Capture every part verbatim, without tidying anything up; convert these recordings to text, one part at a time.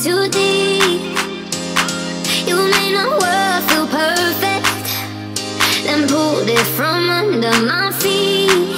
too deep. You made my world feel perfect, then pulled it from under my feet.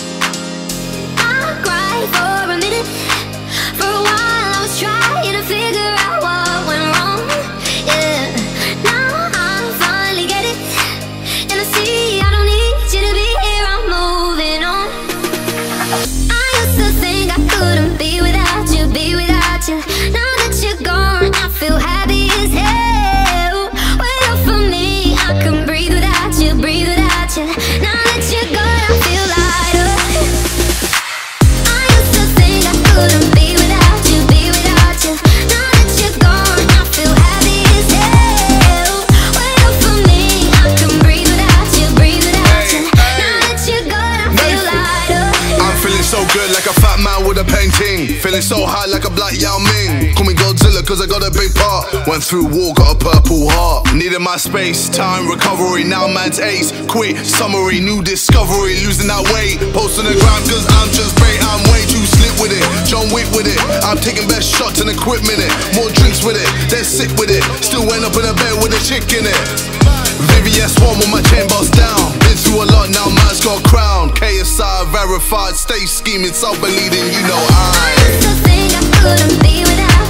I cried for a minute, for a while I was trying to figure out what went wrong. Yeah, now I finally get it, and I see I don't need you to be here, I'm moving on. I used to think I couldn't be without you, be without you. Now that you're gone, I feel happy as hell. Wait up for me, I can breathe without you, breathe without you. Now that you're gone, I feel lighter. I used to think I couldn't be without you, be without you. Now that you're gone, I feel happy as hell. Wait up for me, I can breathe without you, breathe without you. Now that you're gone, I feel lighter. I'm feeling so good like a fat man with a painting, feeling so high like a black Yao Ming. Call me Godzilla cause I got a big part. Went through war, got a purple heart. Needed my space, time, recovery. Now man's ace, quit, summary, new discovery. Losing that weight, post on the ground cause I'm just great. I'm way too slick with it, John Wick with it. I'm taking best shots and equipment it. More drinks with it, then sick with it. Still went up in a bed with a chick in it. V V S one with my chain boss down. Been through a lot, now man's got a crown. K S I verified, stay scheming, self-believing, you know I I used to think I couldn't be without